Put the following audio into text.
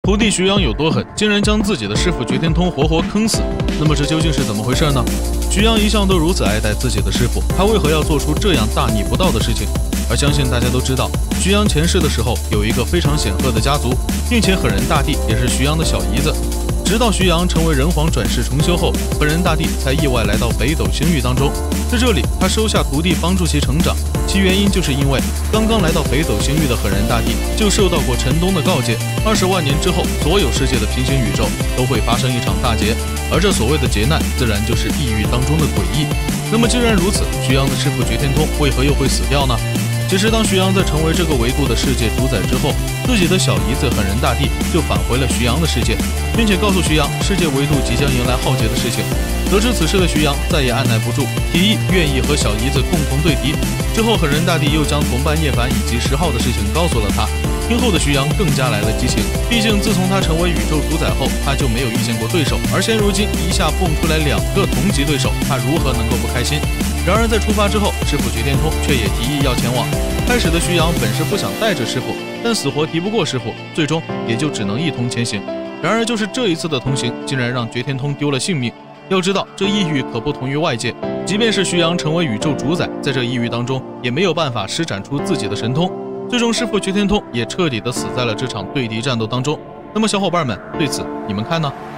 徒弟徐阳有多狠，竟然将自己的师傅绝天通活活坑死。那么这究竟是怎么回事呢？徐阳一向都如此爱戴自己的师傅，他为何要做出这样大逆不道的事情？而相信大家都知道，徐阳前世的时候有一个非常显赫的家族，并且狠人大帝也是徐阳的小姨子。直到徐阳成为人皇转世重修后，狠人大帝才意外来到北斗星域当中。在这里，他收下徒弟，帮助其成长。其原因就是因为刚刚来到北斗星域的狠人大帝就受到过陈东的告诫，20万年之后，所有世界的平行宇宙都会发生一场大劫，而这所谓的劫难，自然就是异域当中的诡异。那么既然如此，徐阳的师傅绝天通为何又会死掉呢？其实当徐阳在成为这个维度的世界主宰之后，自己的小姨子狠人大帝就返回了徐阳的世界，并且告诉徐阳世界维度即将迎来浩劫的事情。得知此事的徐阳再也按耐不住，提议愿意和小姨子共同对敌。之后狠人大帝又将同伴涅槃以及10号的事情告诉了他。听后的徐阳更加来了激情，毕竟自从他成为宇宙主宰后，他就没有遇见过对手，而现如今一下蹦出来2个同级对手，他如何能够不开心？然而在出发之后，师傅绝天通却也提议要前往。开始的徐阳本是不想带着师傅，但死活敌不过师傅，最终也就只能一同前行。然而就是这一次的同行，竟然让绝天通丢了性命。要知道这异域可不同于外界，即便是徐阳成为宇宙主宰，在这异域当中也没有办法施展出自己的神通。最终师傅绝天通也彻底的死在了这场对敌战斗当中。那么小伙伴们对此你们看呢？